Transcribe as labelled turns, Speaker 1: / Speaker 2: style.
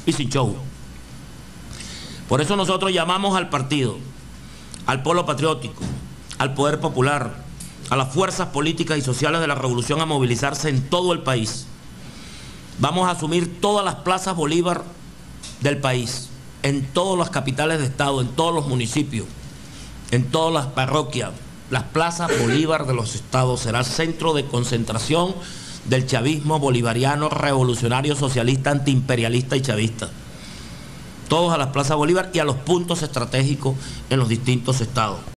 Speaker 1: y sin show. Por eso nosotros llamamos al partido, al pueblo patriótico, al poder popular, a las fuerzas políticas y sociales de la revolución a movilizarse en todo el país. Vamos a asumir todas las plazas Bolívar del país, en todas las capitales de estado, en todos los municipios, en todas las parroquias. Las plazas Bolívar de los estados será centro de concentración del chavismo bolivariano, revolucionario, socialista, antiimperialista y chavista. Todos a las plazas Bolívar y a los puntos estratégicos en los distintos estados.